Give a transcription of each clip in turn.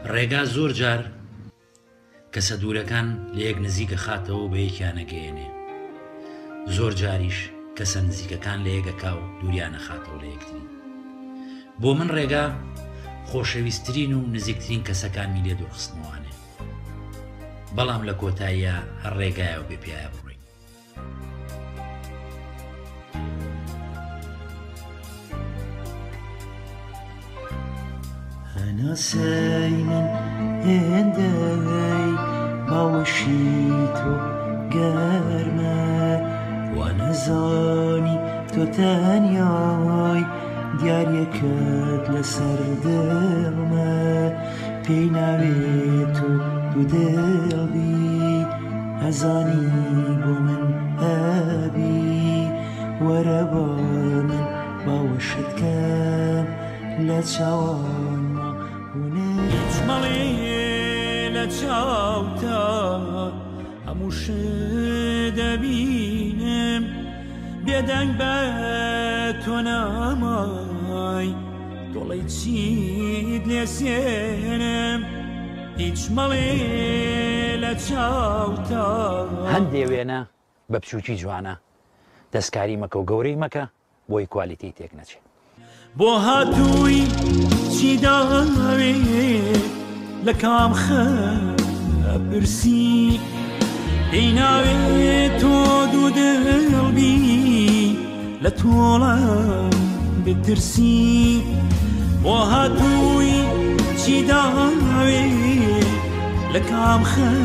ڕێگا زۆر جار کەسە دوورەکان لە یەک نزیکە خاتەوە بە یەکیان نەگەیەنێ، زۆر جاریش کەسە نزیکەکان لە یەکەکا و دووریانە خاتەوە لە یەکتری. بۆ من ڕێگا خۆشەویستترین و نزیکترین کەسەکانی لێ دوورخستنەوەوانێ، بەڵام لە کۆتاییە هەر ڕێگایە و بێپیایە بڕۆی. هەناسەی من هێندەی باوەشی تۆ گەرمە، وا نەزانی تۆ تەنیای دیاریەکەت لەسەر دڵمە، پێی ناوێت تۆ دوو دڵبی ئەزانی بۆ من هەبی، وەرە بۆ من باوەشت کەم لە چاوانما هیچ مەڵێ لە چاوتە هەموو شت دەبینم، بێدەنگ بە تۆ نامای دۆڵی چیت لێ سێنم، هیچ مەڵێ لە چاوتە. هەندێ وێنە بە بچووکی جوانە، دەستکاری مەکە و گەورەی مەکە بۆی کوالیتی تێک نەچێت. بۆ هاتووی چی داوێ لە کام خەپرسی، پێی ناوێت تۆ دوو دڵبی لە تۆڵم بترسی، بۆ هاتووی چی داوێ لە کام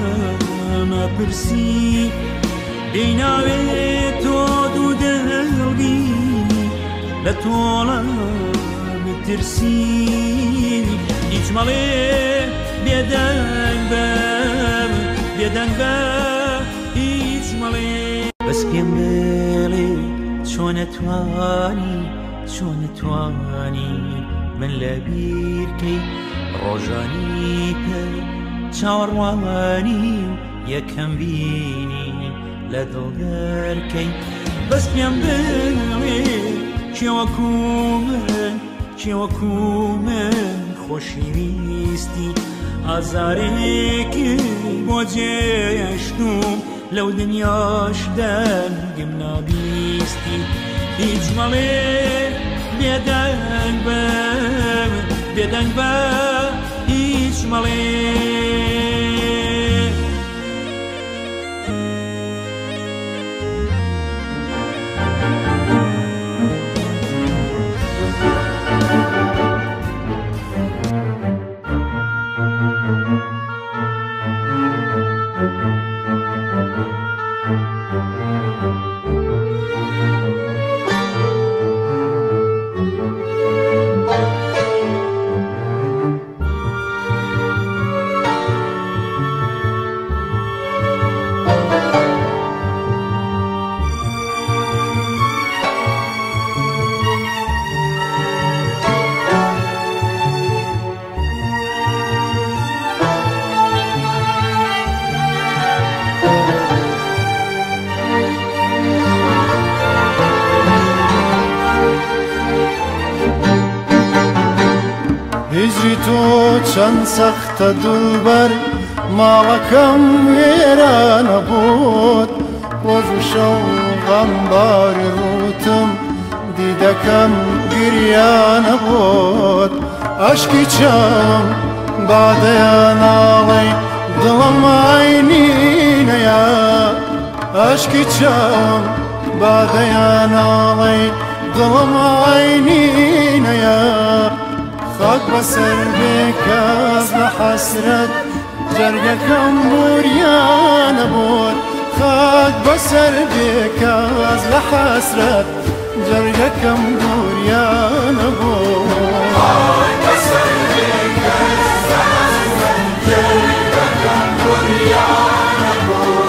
خەپرسی، پێی ناوێت تۆ دوو دڵبی لە تۆڵم بترسی، هیچ مەڵێ بێدەنگ بە بێدەنگ بە هیچ مەڵێ. بەس پێم بڵێ چۆن نەتوانی من لە بیرکەی ڕۆژانی پێ چاوەڕوانی و یەکەم بینی لە دڵگەرکەی. بەس پێم بڵێ کێوەکو من خۆشەویستی، ئازارێکی بۆ جێشتوم لەو دنیاش دەنگم نابیستی، هیچ مەڵێ بێدەنگ بە هیچ مەڵێ. هیجری تۆ چەند سەختە دڵبەر، ماڵەکەم وێرانە بووت، ڕۆژ و شەو غەمباری ڕوتم، دیدەکەم گریانە بووت، ئاشکی چەم بادەیە ناڵێ دڵم ئاینینەیە، ئاشکی چەم بادەیە ناڵێ دڵم ئاینینەیە، خاک بەسەر بێ کەس لە حەسرەت جەرگەکەم بوریانە بووت، خاک بەسەر بێ کەس لە حەسرەت جەرگەکەم بوریانە بووت، خاک بەسەر بێ کەس لە حەسرەت جەرگەکەم بوریانە بووت.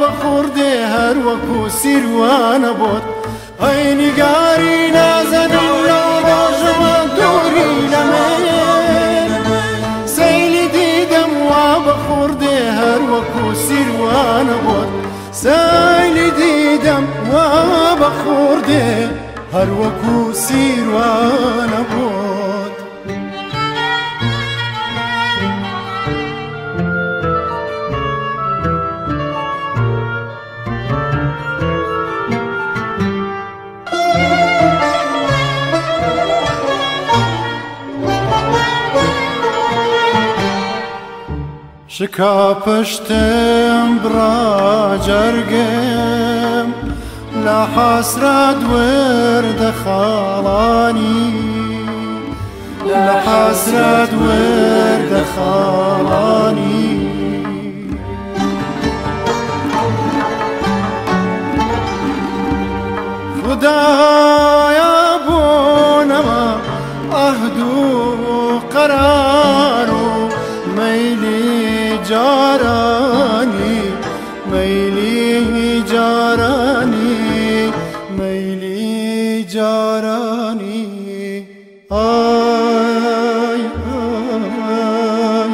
بخوردێ هەروەکو سیروانە بۆت ئەی نیگاری نازەنم لەو ڕۆژەوە دووری لەمێ سەیلی دیدەم وا بخوردێ هەروەکو سیروانە بۆت سەیلی دیدەم وا بخوردێ هەروەکو سیروانە بۆت شکا پشتم برا جرگم لە حەسرەت وەردە خاڵانی لە حەسرەت وەردە خاڵانی خودایە بۆ نەما ئەهد و قەرار و مەیلی جارانی مەیلی جارانی مەیلی جارانی ئای ئای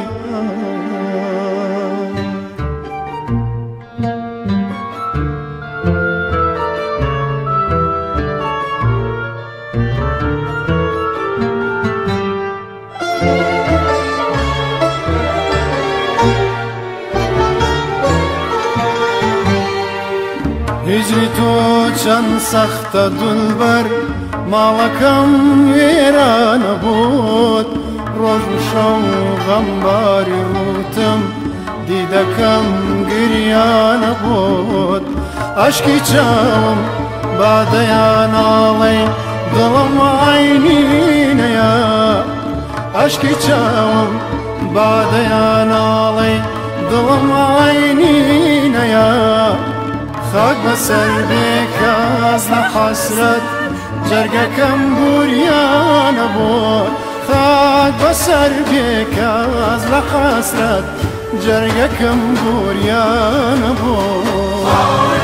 هیجری تۆ چەند سەختە دولبەر ماڵەکەم وێرانە بووت ڕۆژ و شەو غەمباری ڕوتم دیدەکەم گریانە بووت ئاشکی چاوم بادەیان ناڵێ دڵم عینینەیە ئاشکی چاوم بادەیان ناڵێ دڵم عینینەیە خاک بەسەر بێکاز لە حەسرەت جەرگەکەم بوریانە بۆت خاک بەسەر بێکاز لە حەسرەت جەرگەکەم بوریانە بۆت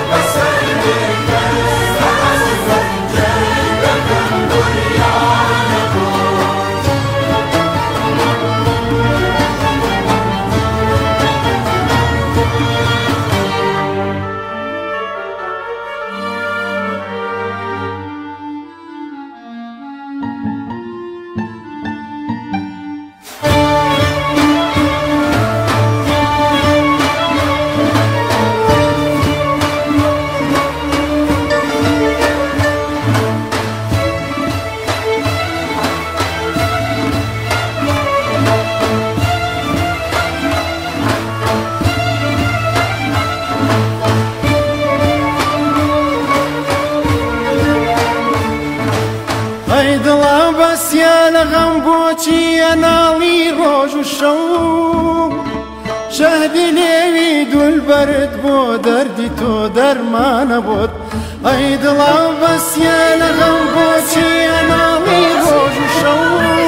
لەغەم بۆچی ئەناڵی ڕۆژ و شەو شەهدی لێوی دولبەرت بۆ دەردی تۆ دەرمانە بۆت ئەی دڵا بەسیە لەغەم بۆچی ئەناڵی ڕۆژ و شەو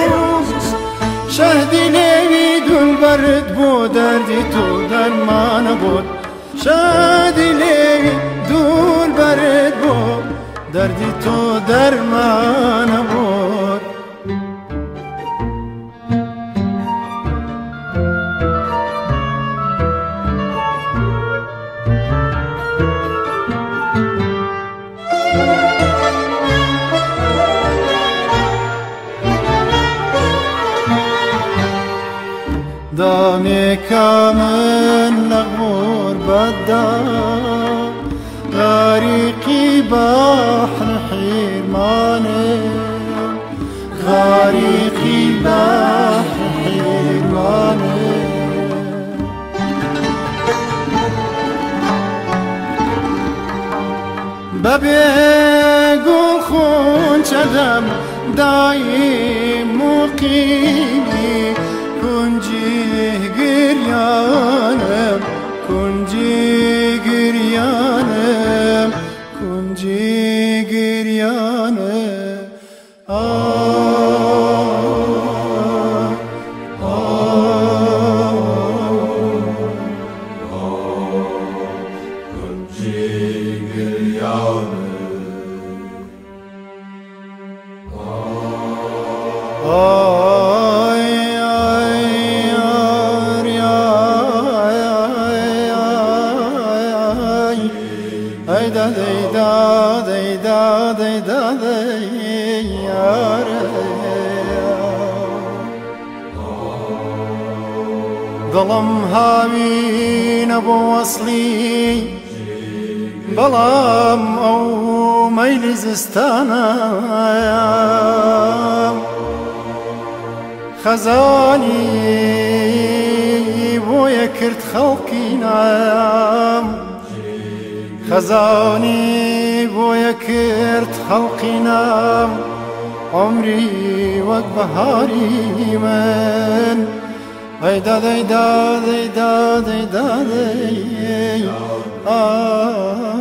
شەهدی لێوی دولبەرت بۆ دەردی تۆ دەرمانە بۆت شەهدی لێوی دولبەرت بۆ دەردی تۆ دەرمانە بۆت دامێکە من لە غوربەتدا غاریقی بەحر حیرمانێ غاریقی بەحر حیرمانێ بەبێ گوڵ خونچەدەم دایم موقیمی کنجی گریانم کنجی گریانم کنجی گریانم دەیدا دەیدا دەیدا دەیدا دەیارە دڵم هاوینە بۆ وەسڵی بەڵام ئەو مەیلی زستانە خەزانی بۆیە کرد خەڵکی نام خەزانی بۆیە کرد خەڵکی نام عمری وەک بەهاری من دەیدا دەیدا دەیدا دەیدا دەی